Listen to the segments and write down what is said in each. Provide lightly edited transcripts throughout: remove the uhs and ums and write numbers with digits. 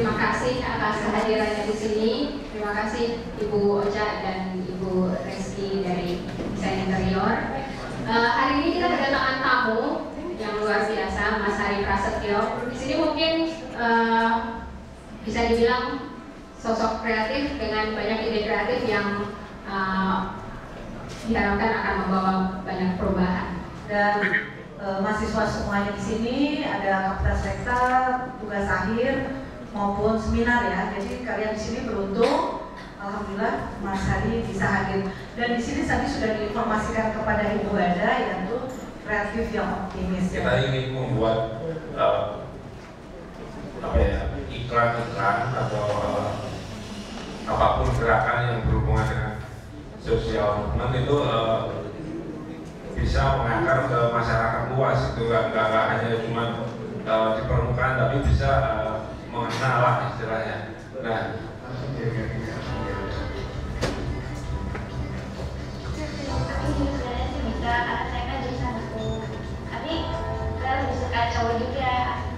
terima kasih atas kehadirannya di sini. Terima kasih Ibu Ocha dan Ibu Reski dari Desain Interior. Hari ini kita kedatangan tamu yang luar biasa, Mas Hari Prasetyo. Di sini mungkin bisa dibilang sosok kreatif dengan banyak ide kreatif yang diharapkan akan membawa banyak perubahan. Dan mahasiswa semuanya di sini ada Kapita Selekta, tugas akhir maupun seminar ya. Jadi kalian di sini beruntung, alhamdulillah Mas Hari bisa hadir. Dan di sini tadi sudah diinformasikan kepada Ibu Ada yaitu kreatif yang optimis. Kita ingin membuat iklan-iklan atau apapun gerakan yang berhubungan dengan sosial movement itu bisa mengakar ke masyarakat luas. Itu nggak hanya cuma di permukaan, tapi bisa mengenal lah istilahnya. Nah, bisa karena saya kan jurusan hukum, tapi saya lebih suka cowok juga.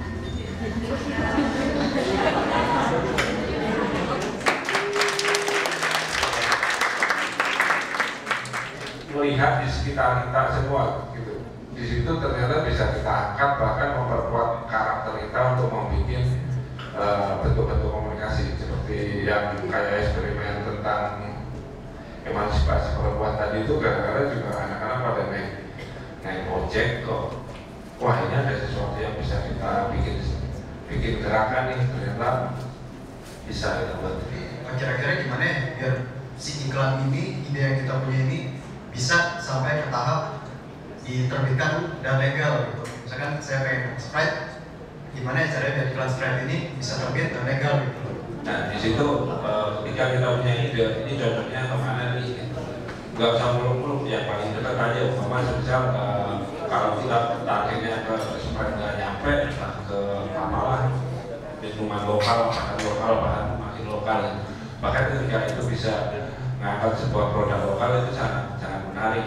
Melihat di sekitar kita semua gitu, di situ ternyata bisa kita angkat, bahkan memperkuat karakter kita untuk membuat bentuk-bentuk komunikasi seperti yang kayak eksperimen tentang emansipasi perempuan tadi itu gara-gara juga anak-anak pada naik ojek kok, wah ini ada sesuatu yang bisa kita bikin gerakan nih, ternyata bisa kita buat. Kira-kira gimana ya biar si iklan ini, ide yang kita punya ini bisa sampai ke tahap diterbitkan dan legal gitu. Misalkan saya pengen Sprite, gimana ya caranya biar iklan Sprite ini bisa terbit dan legal gitu. Nah di situ ketika kita punya ide, ini cocoknya kemana nih? Nggak usah muluk-muluk, yang paling dekat aja. Umpama misal kalau kita targetnya ke Sprite nggak nyampe, ke apalah minuman lokal, bahan makin lokal. Bahkan ketika itu bisa mengangkat sebuah produk lokal itu sangat menarik.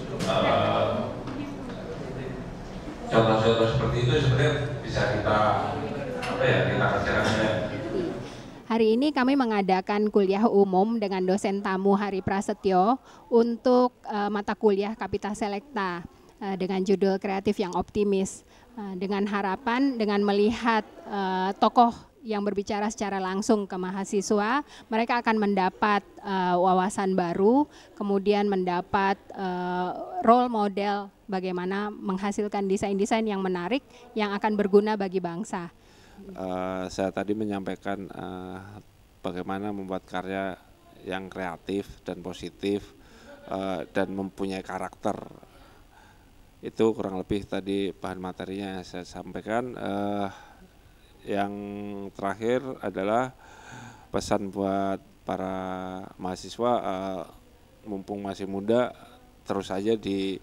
Contoh-contoh seperti itu sebenarnya bisa kita kerjakan. Hari ini kami mengadakan kuliah umum dengan dosen tamu Hari Prasetyo untuk mata kuliah Kapita Selekta dengan judul Kreatif yang Optimis. Dengan harapan, dengan melihat tokoh yang berbicara secara langsung ke mahasiswa, mereka akan mendapat wawasan baru, kemudian mendapat role model bagaimana menghasilkan desain-desain yang menarik yang akan berguna bagi bangsa. Saya tadi menyampaikan bagaimana membuat karya yang kreatif dan positif dan mempunyai karakter. Itu kurang lebih tadi bahan materinya yang saya sampaikan. Yang terakhir adalah pesan buat para mahasiswa, mumpung masih muda, terus aja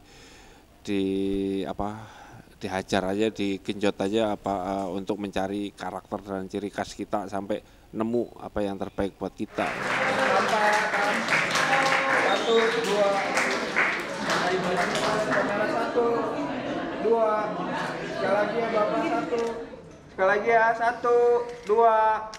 dihajar aja, digenjot aja untuk mencari karakter dan ciri khas kita sampai nemu apa yang terbaik buat kita. Sampai 1, 2, 1, 2, sekali lagi ya Bapak 1. Sekali lagi ya 1, 2.